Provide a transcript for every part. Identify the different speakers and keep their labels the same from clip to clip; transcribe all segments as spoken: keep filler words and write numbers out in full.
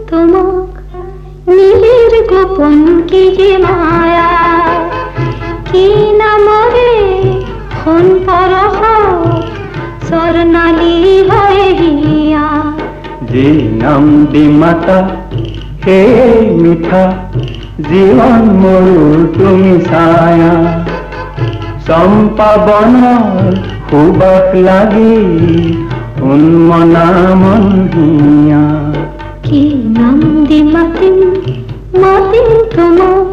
Speaker 1: তোমাক নীলের গোপন কি যে মায়া কি নামরে হন পরহ স্বর্ণালী হয়ে হিয়া
Speaker 2: যে নাম দি মাতা হে মিঠা জীবন মরুর তুমি ছায়া চম্পা বনৰ সুবাস লাগি উন্মনা মন হিয়া
Speaker 1: কি নাম দি মাতিম মাতিম তোমাক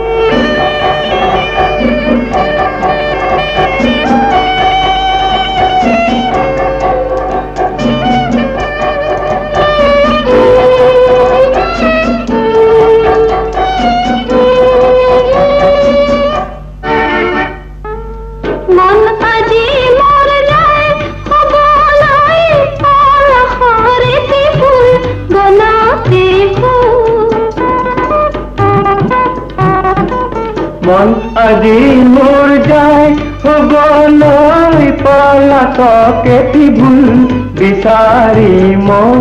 Speaker 2: মন আজি মোৰ যায় হবলৈ পলাতকে ভুল বিচাৰি মৌ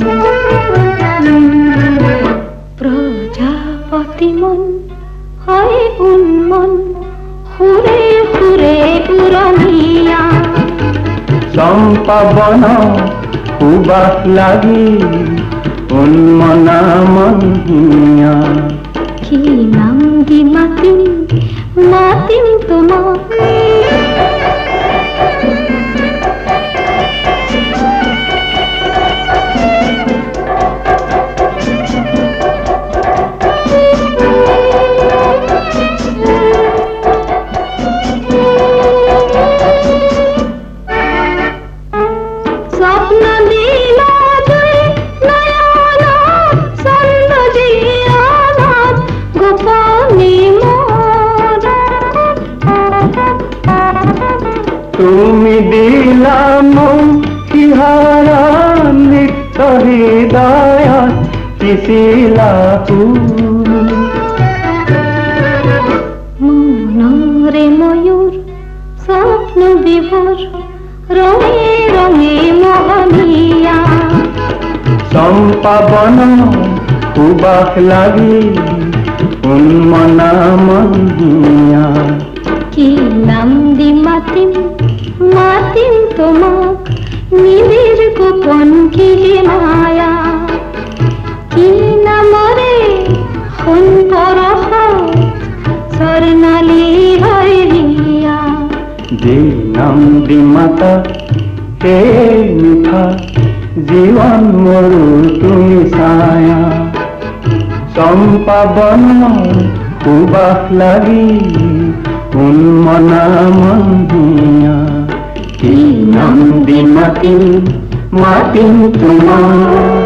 Speaker 1: প্ৰজাপতি মন হয় উন্মন সুৰে সুৰে পুৰণীয়া
Speaker 2: চম্পা বন সুবাস লাগি উন্মনা মন হিয়া
Speaker 1: কি নাম দি মাতিম মাতিম তোমাক
Speaker 2: তুমি দিলা মোক সিহাৰা নিত্য হৃদয়ত পিছিলা
Speaker 1: মনৰে ময়ূৰ স্বপ্ন বিভোৰ ৰঙে ৰঙে মোহনীয়া
Speaker 2: চম্পা বন সুবাস লাগি উন্মনা মন হিয়া
Speaker 1: কি নাম দি মাতিম মাতিম তোমাক নীলের গোপন কি যে মায়া কি নামরে হন পরহ স্বর্ণালী হয়ে হিয়া
Speaker 2: যে নাম দি মাতা হে মিঠা জীবন মরু তুমি ছায়া চম্পা বন সুবাস লাগি উন্মনা মন হিয়া কি নাম দি মাতিম মাতিম তোমাক